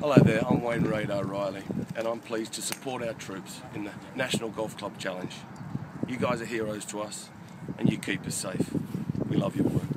Hello there, I'm Wayne Reid O'Reilly and I'm pleased to support our troops in the National Golf Club Challenge. You guys are heroes to us and you keep us safe. We love your work.